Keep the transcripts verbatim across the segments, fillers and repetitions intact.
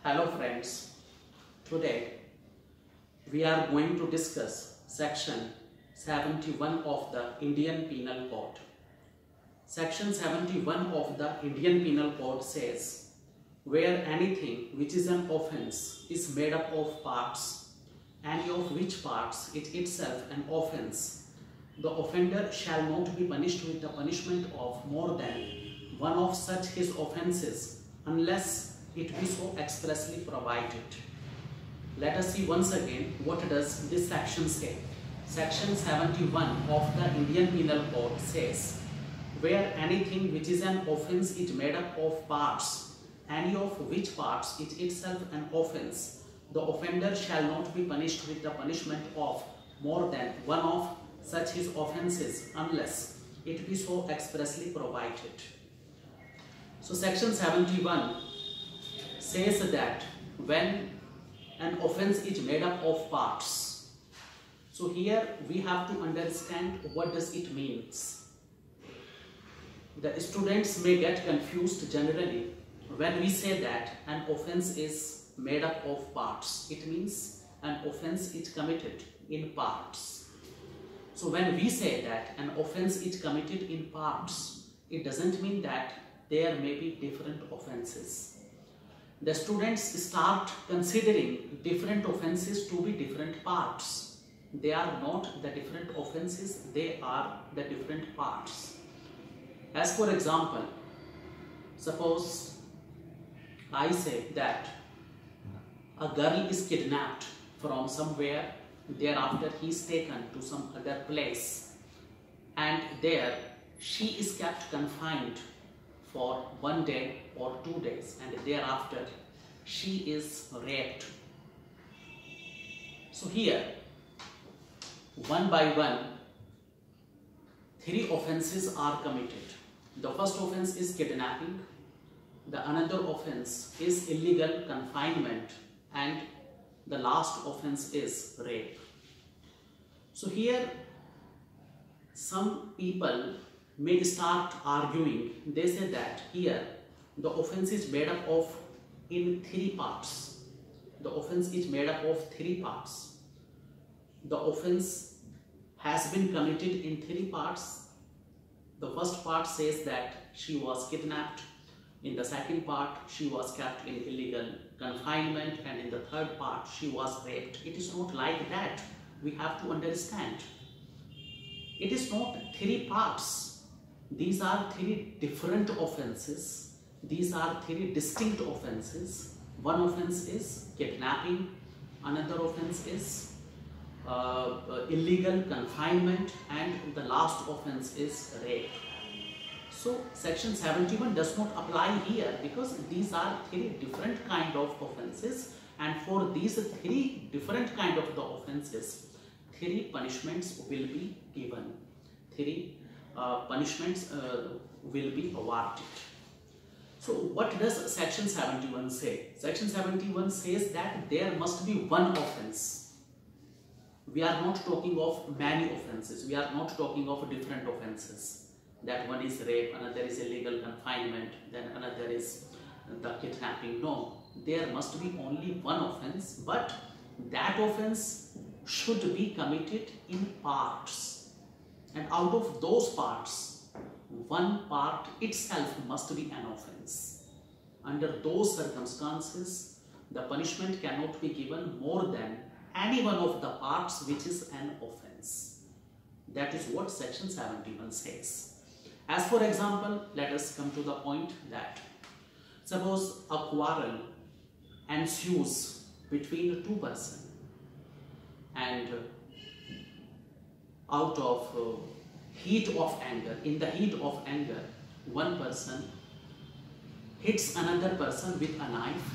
Hello friends, today we are going to discuss section seventy-one of the Indian Penal Code. Section seventy-one of the Indian Penal Code says, where anything which is an offence is made up of parts, any of which parts it itself an offence, the offender shall not be punished with the punishment of more than one of such his offences unless it be so expressly provided. Let us see once again what does this section say. Section seventy-one of the Indian Penal Code says, where anything which is an offence is made up of parts, any of which parts is itself an offence, the offender shall not be punished with the punishment of more than one of such his offences unless it be so expressly provided. So section seventy-one says that when an offence is made up of parts, so here we have to understand what does it means. The students may get confused generally when we say that an offence is made up of parts. It means an offence is committed in parts. So when we say that an offence is committed in parts, it doesn't mean that there may be different offences. The students start considering different offences to be different parts. They are not the different offences, they are the different parts. As for example, suppose I say that a girl is kidnapped from somewhere, thereafter he is taken to some other place, and there she is kept confined for one day or two days, and thereafter she is raped. So here, one by one, three offences are committed. The first offence is kidnapping, the another offence is illegal confinement, and the last offence is rape. So here, some people may start arguing. They say that here the offence is made up of in three parts. The offence is made up of three parts. The offence has been committed in three parts. The first part says that she was kidnapped. In the second part, she was kept in illegal confinement, and in the third part, she was raped. It is not like that. We have to understand. It is not three parts. These are three different offences. These are three distinct offences. One offence is kidnapping, another offence is uh, uh, illegal confinement, and the last offence is rape. So section seventy-one does not apply here because these are three different kind of offences, and for these three different kind of the offences, three punishments will be given. Three Uh, punishments uh, will be awarded. So what does section seventy-one say? Section seventy-one says that there must be one offence. We are not talking of many offences. We are not talking of different offences. That one is rape, another is illegal confinement, then another is the kidnapping. No, there must be only one offence, but that offence should be committed in parts. And out of those parts, one part itself must be an offence. Under those circumstances, the punishment cannot be given more than any one of the parts which is an offence. That is what section seventy-one says. As for example, let us come to the point that suppose a quarrel ensues between two persons, and out of uh, heat of anger, in the heat of anger, one person hits another person with a knife.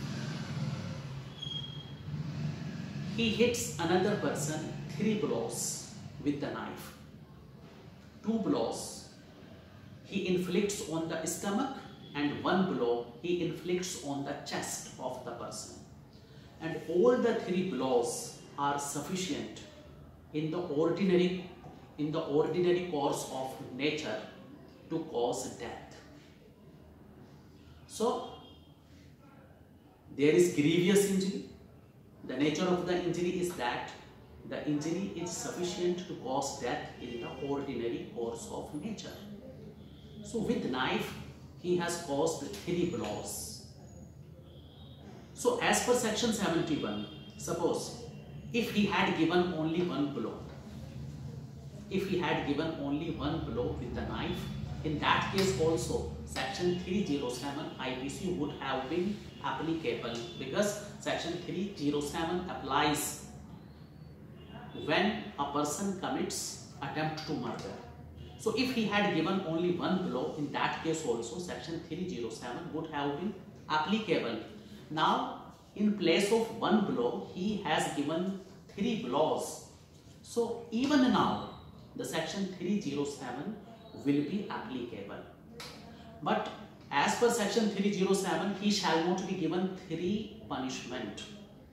He hits another person three blows with the knife. Two blows he inflicts on the stomach, and one blow he inflicts on the chest of the person. And all the three blows are sufficient in the ordinary in the ordinary course of nature to cause death. So there is grievous injury. The nature of the injury is that the injury is sufficient to cause death in the ordinary course of nature. So with knife, he has caused three blows. So as per section seventy-one, suppose if he had given only one blow, if he had given only one blow with the knife, in that case also section three oh seven I P C would have been applicable, because section three oh seven applies when a person commits attempt to murder. So if he had given only one blow, in that case also section three oh seven would have been applicable. Now in place of one blow, he has given three blows. So even now the section three oh seven will be applicable. But as per section three oh seven, he shall not be given three punishment.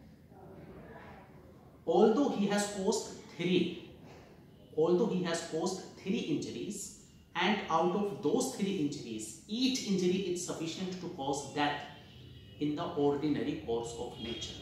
Although he has caused three, although he has caused three injuries, and out of those three injuries, each injury is sufficient to cause death in the ordinary course of nature.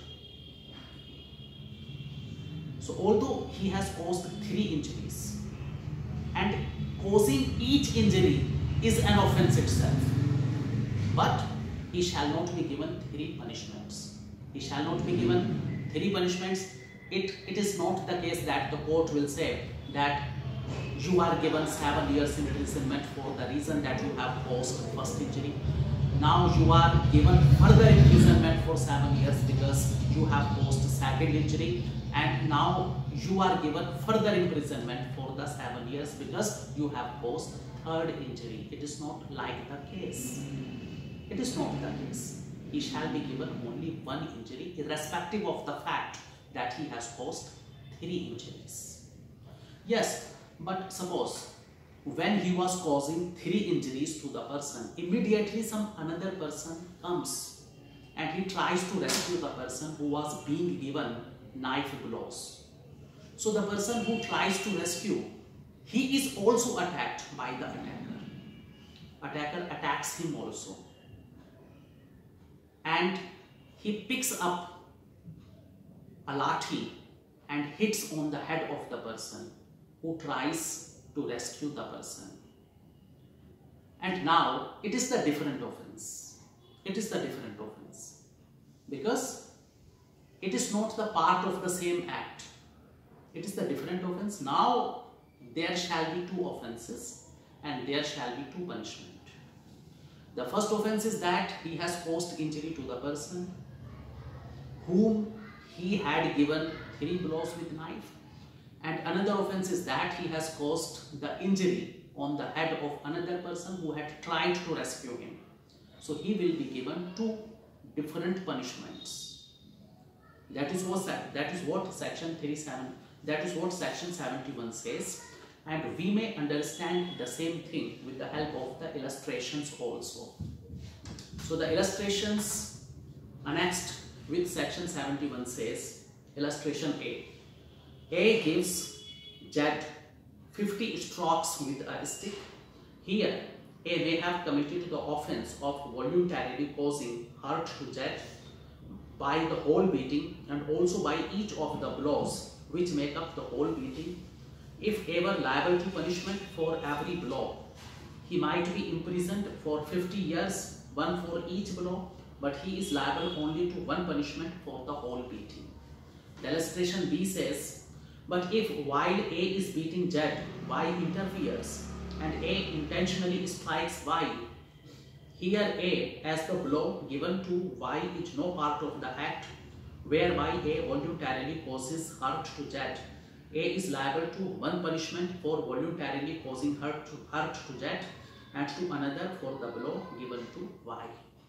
So although he has caused three injuries, and causing each injury is an offense itself, but he shall not be given three punishments. He shall not be given three punishments. It, it is not the case that the court will say that you are given seven years imprisonment for the reason that you have caused first injury. Now you are given further imprisonment for seven years because you have caused second injury, and now you are given further imprisonment for the seven years because you have caused third injury. It is not like the case. It is not the case. He shall be given only one injury, irrespective of the fact that he has caused three injuries. Yes, but suppose when he was causing three injuries to the person, immediately some another person comes and he tries to rescue the person who was being given knife blows. So the person who tries to rescue, he is also attacked by the attacker. Attacker attacks him also, and he picks up a lathi and hits on the head of the person who tries to rescue the person. And now it is the different offense. It is the different offense because it is not the part of the same act. It is the different offense. Now there shall be two offenses and there shall be two punishment. The first offense is that he has caused injury to the person whom he had given three blows with knife, and another offense is that he has caused the injury on the head of another person who had tried to rescue him. So he will be given two different punishments. That is what that is what section thirty-seven, that is what section seventy-one says, and we may understand the same thing with the help of the illustrations also. So the illustrations annexed with section seventy-one says, illustration A. A gives Z fifty strokes with a stick. Here A may have committed the offense of voluntarily causing hurt to Z by the whole beating and also by each of the blows which make up the whole beating. If A were liable to punishment for every blow, he might be imprisoned for fifty years, one for each blow, but he is liable only to one punishment for the whole beating. The illustration B says, but if while A is beating Z, Y interferes and A intentionally strikes Y, here A as the blow given to Y is no part of the act whereby A voluntarily causes hurt to Z. A is liable to one punishment for voluntarily causing hurt to, hurt to Z and to another for the blow given to Y.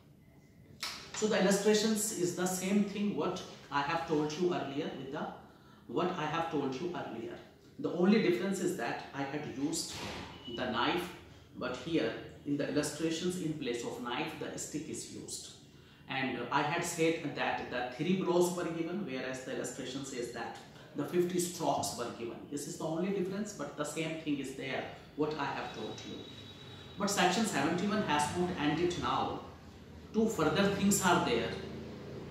So the illustrations is the same thing what I have told you earlier with the what I have told you earlier. The only difference is that I had used the knife, but here in the illustrations in place of knife the stick is used. And I had said that the three blows were given, whereas the illustration says that the fifty strokes were given. This is the only difference, but the same thing is there what I have told you. But section seventy-one has not ended now. Two further things are there.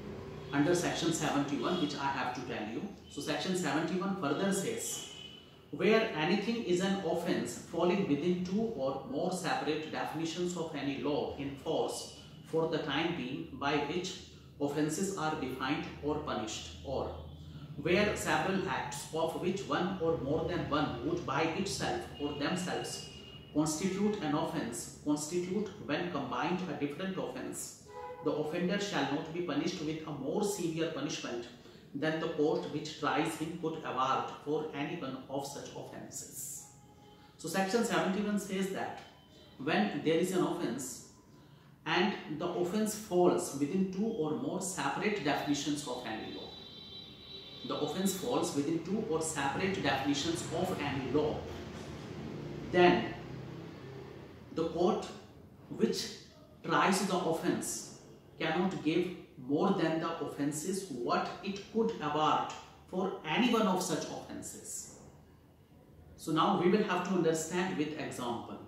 under section seventy-one, which I have to tell you. So section seventy-one further says, where anything is an offence falling within two or more separate definitions of any law in force for the time being, by which offences are defined or punished, or where several acts of which one or more than one would by itself or themselves constitute an offence, constitute when combined a different offence, the offender shall not be punished with a more severe punishment than the court which tries him could award for any one of such offences. So section seventy-one says that when there is an offence and the offence falls within two or more separate definitions of any law, the offence falls within two or separate definitions of any law, then the court which tries the offence cannot give more than the offences what it could award for any one of such offences. So now we will have to understand with example.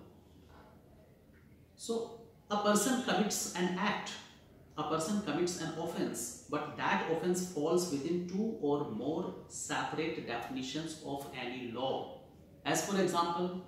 So a person commits an act, a person commits an offence, but that offence falls within two or more separate definitions of any law. As for example,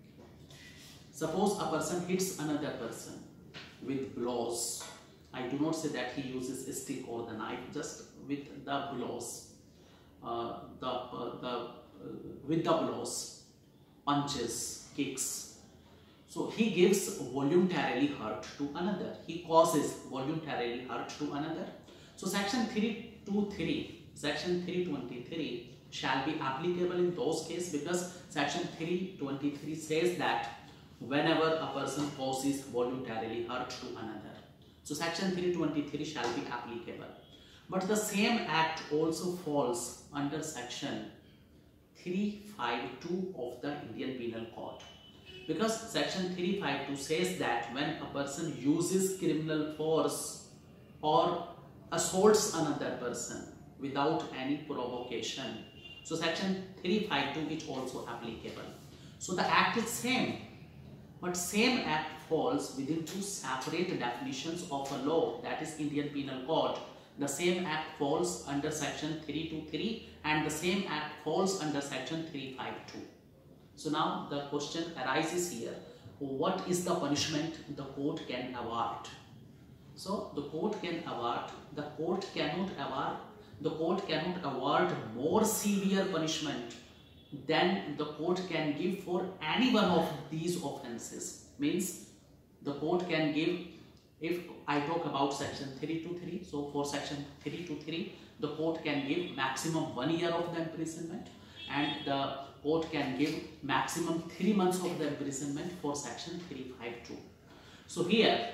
suppose a person hits another person with blows. I do not say that he uses a stick or the knife, just with the blows, uh, the, uh, the, uh, with the blows, punches, kicks. So he gives voluntarily hurt to another. He causes voluntarily hurt to another. So section three twenty-three, section three twenty-three shall be applicable in those cases, because section three twenty-three says that whenever a person causes voluntarily hurt to another. So section three twenty-three shall be applicable. But the same act also falls under section three fifty-two of the Indian Penal Code. Because section three fifty-two says that when a person uses criminal force or assaults another person without any provocation, so section three fifty-two is also applicable. So the act is same, but same act falls within two separate definitions of a law, that is Indian Penal Code. The same act falls under section three twenty-three and the same act falls under section three fifty-two. So now the question arises here, what is the punishment the court can award? So the court can award, the court cannot award, the court cannot award more severe punishment than the court can give for any one of these offences. Means the court can give, if I talk about section three twenty-three, so for section three twenty-three, the court can give maximum one year of the imprisonment, and the court can give maximum three months of the imprisonment for section three fifty-two. So here,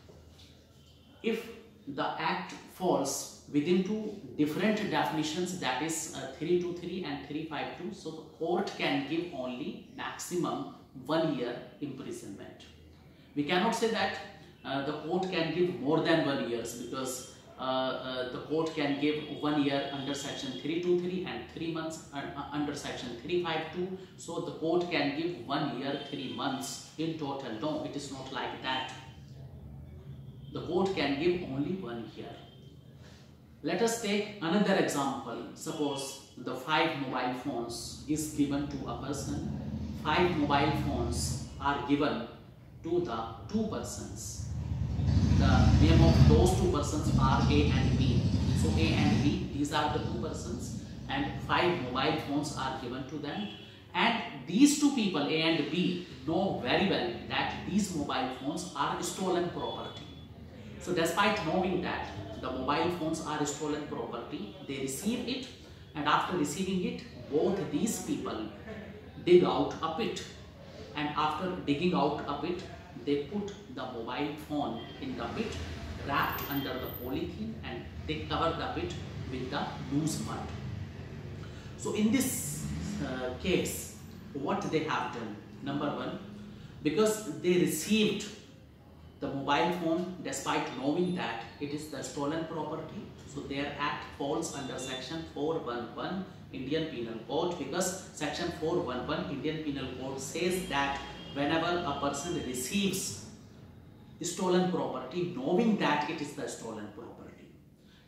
if the act falls within two different definitions, that is uh, three twenty-three and three fifty-two, so the court can give only maximum one year imprisonment. We cannot say that uh, the court can give more than one year, because uh, uh, the court can give one year under section three twenty-three and three months uh, under section three fifty-two. So the court can give one year, three months in total. No, it is not like that. The court can give only one year. Let us take another example. Suppose the five mobile phones is given to a person. Five mobile phones are given to the two persons. The name of those two persons are A and B. So A and B, these are the two persons, and five mobile phones are given to them. And these two people, A and B, know very well that these mobile phones are stolen property. So despite knowing that the mobile phones are stolen property, they receive it, and after receiving it, both these people dig out a pit, and after digging out a pit, they put the mobile phone in the pit, wrapped under the polythene, and they cover the pit with the loose mud. So in this uh, case, what they have done? Number one, because they received the mobile phone despite knowing that it is the stolen property, so their act falls under section four eleven Indian Penal Code, because section four eleven Indian Penal Code says that whenever a person receives stolen property knowing that it is the stolen property,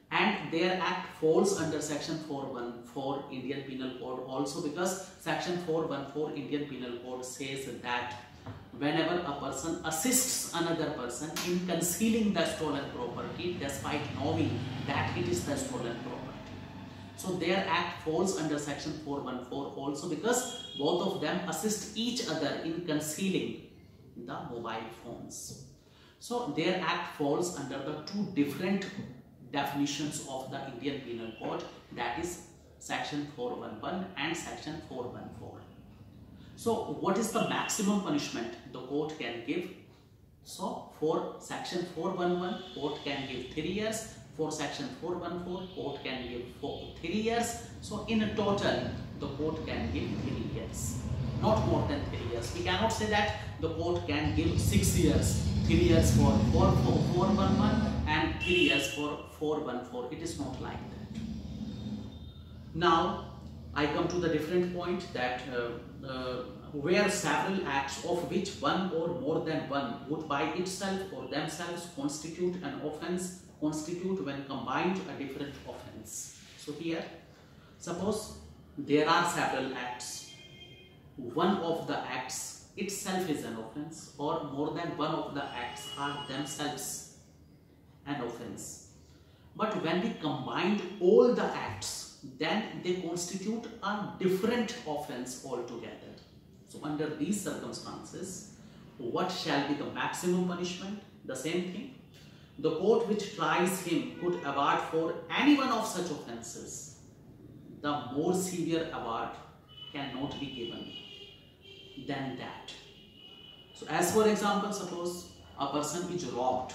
and their act falls under section four fourteen Indian Penal Code also, because section four fourteen Indian Penal Code says that whenever a person assists another person in concealing the stolen property despite knowing that it is the stolen property, so their act falls under section four fourteen also, because both of them assist each other in concealing the mobile phones. So their act falls under the two different definitions of the Indian Penal Code, that is section four eleven and section four fourteen. So what is the maximum punishment the court can give? So for section four eleven, court can give three years. For section four fourteen, court can give four, three years. So in a total, the court can give three years, not more than three years. We cannot say that the court can give six years, three years for four eleven and three years for four fourteen. It is not like that. Now I come to the different point that uh, uh, where several acts of which one or more than one would by itself or themselves constitute an offense constitute when combined a different offense. So here, suppose there are several acts. One of the acts itself is an offense, or more than one of the acts are themselves an offense. But when we combined all the acts, then they constitute a different offense altogether. So under these circumstances, what shall be the maximum punishment? The same thing. The court which tries him could award for any one of such offenses. The more severe award cannot be given than that. So as for example, suppose a person is robbed.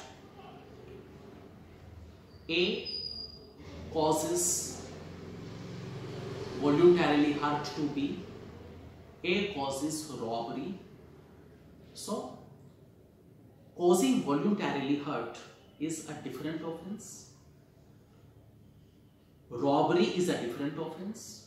A causes voluntarily hurt to B. A causes robbery. So causing voluntarily hurt is a different offense. Robbery is a different offense.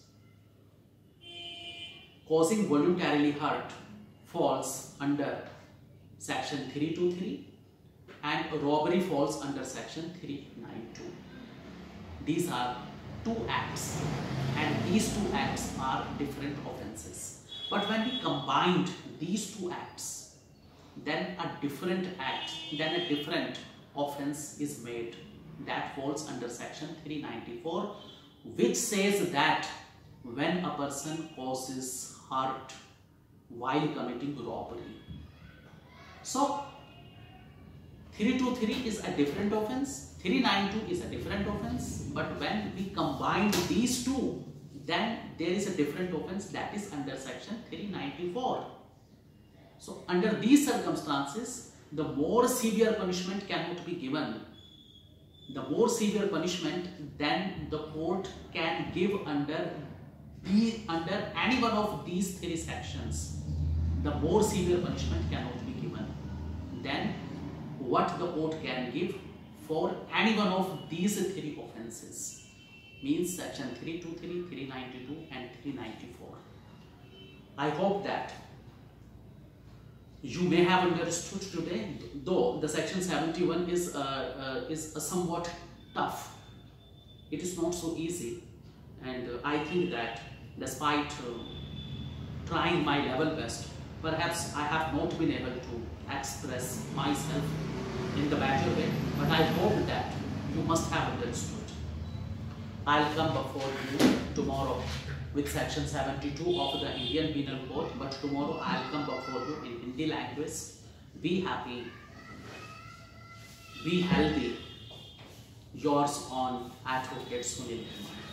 Causing voluntarily hurt falls under section three twenty-three and robbery falls under section three ninety-two. These are two acts, and these two acts are different offenses. But when we combined these two acts, then a different act, then a different offense is made that falls under section three ninety-four, which says that when a person causes hurt while committing robbery. So three twenty-three is a different offense, three ninety-two is a different offense, but when we combine these two, then there is a different offense that is under section three ninety-four. So under these circumstances, the more severe punishment cannot be given. The more severe punishment then the court can give under the under any one of these three sections. The more severe punishment cannot be given than what the court can give for any one of these three offenses, means section three twenty-three, three ninety-two and three ninety-four. I hope that you may have understood today, though the section seventy-one is uh, uh, is uh, somewhat tough. It is not so easy, and uh, I think that despite uh, trying my level best, perhaps I have not been able to express myself in the better way, but I hope that you must have understood. I'll come before you tomorrow with section seventy-two of the Indian Penal Code, but tomorrow I'll come before you in Hindi language. Be happy, be healthy. Yours on Advocate Sunil Kumar.